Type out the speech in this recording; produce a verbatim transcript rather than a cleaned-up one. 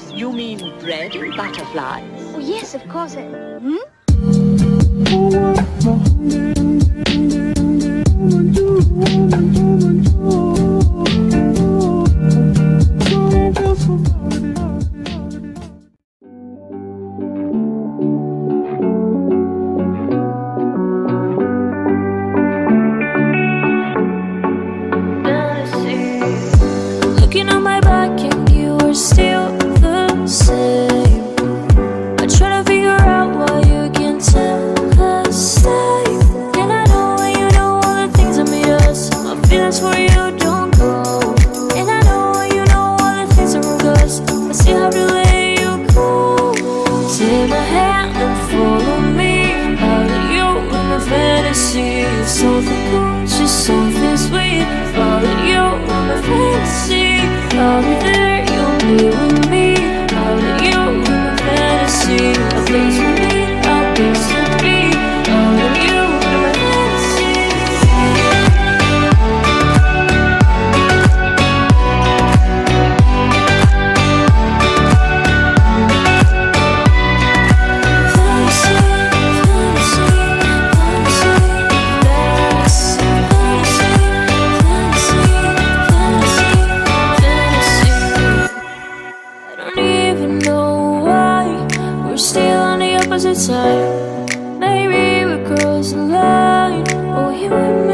You mean bread and butterflies? Oh, yes, of course. I... Hmm? Looking on my back and you are still the same. I try to figure out why you can't tell the same. And I know when you know all the things that made us. My feelings for you don't go. And I know when you know all the things that wrong us. I still have to let you go. Take my hand and follow me. Out of you in my fantasy. Something cool, just something sweet. Follow you in my fantasy. I'll be there, you'll be with me. Out of you in my fantasy. A place for me, a place to be. Out of you in my fantasy. Fantasy, fantasy, fantasy, fantasy, fantasy, fantasy. I don't even know why we're still on the opposite side. Maybe we're crossing the line. Oh, you and